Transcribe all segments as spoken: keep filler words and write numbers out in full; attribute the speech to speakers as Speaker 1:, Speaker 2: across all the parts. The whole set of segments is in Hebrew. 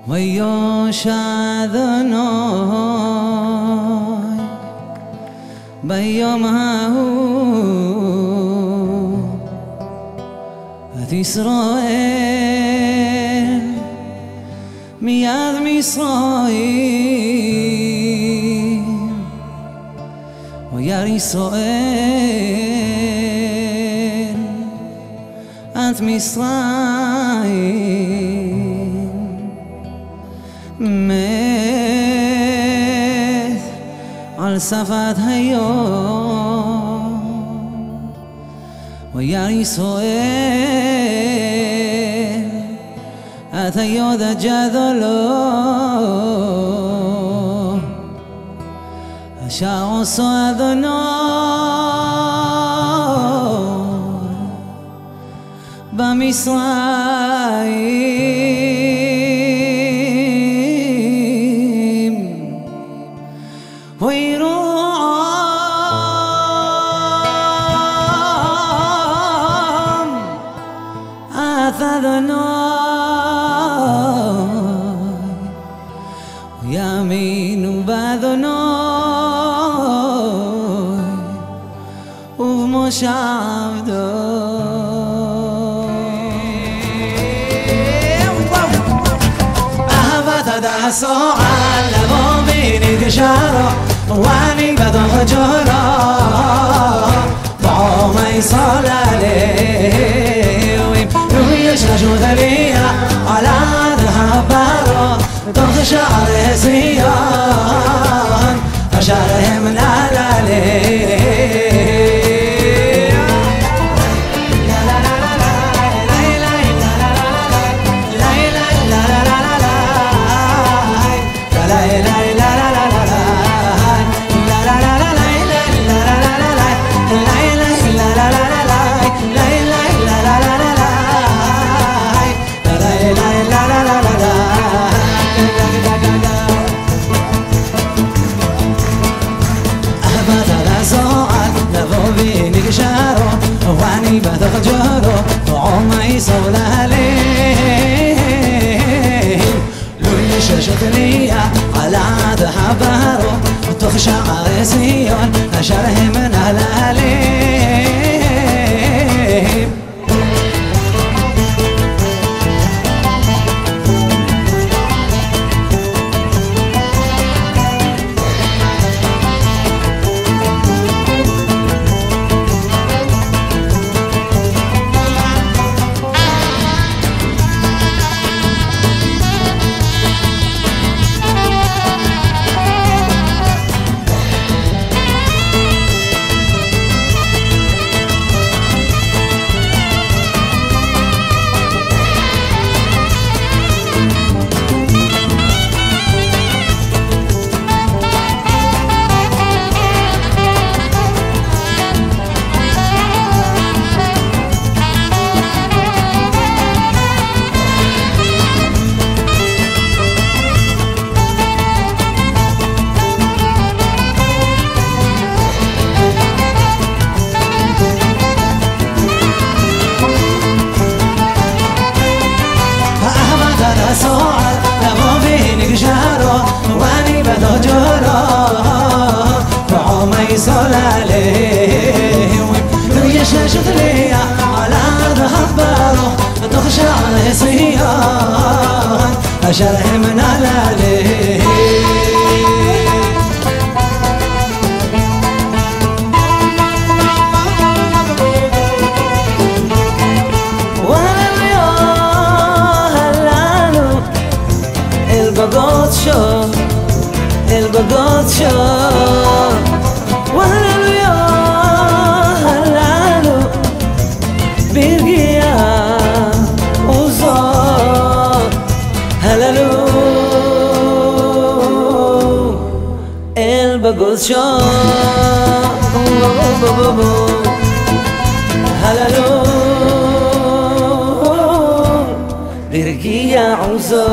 Speaker 1: ויוש אדוני ביום ההוא את ישראל מיד מצרים וירא ישראל את מצרים מת על שפת היום וירא ישראל את היוד הג'דולו אשר עושו אדוני במצרים ויראו את אדוני ויאמינו באדוני ובמשה עבדו אהבת הדסו על לבוא ונתגשרו ואני בתוך ג'ורו בעומי סוללים לו יש רשות עלייה על עד הברו בתוך שערי ציון אשר הם נעללים ואני בתוך ג'ורו ועומי סוללים לו יש רשות עלייה על עד הברו בתוך שערי ציון אשר הם נעללים ואני בתוך ג'ורו ועומי סוללים לו יש רשות עלייה על עד הברו בתוך שערי ציון אשר הם נעללים Bogotcho, el Bogotcho, Hallelujah, Hallelujah, Birgia, Uzo, Hallelujah, el Bogotcho, Hallelujah, Birgia, Uzo.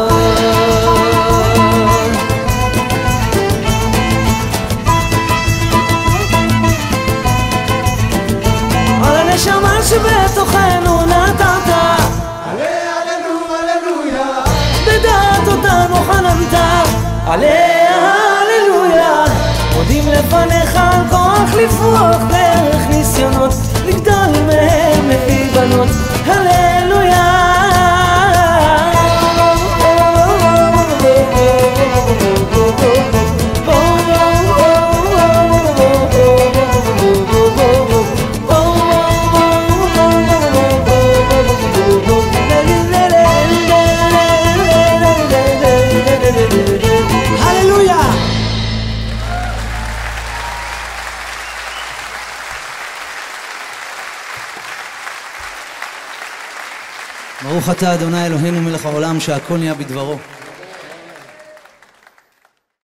Speaker 1: הנשמה שבתוכנו נתת, הללויה, הללויה, בדעת אותנו עליה הללויה, מודים לפניך על כוח לפרוח דרך ניסיונות, לגדול מהם להיבנות, הללויה. ברוך אתה אדוני אלוהינו מלך העולם שהכל נהיה בדברו.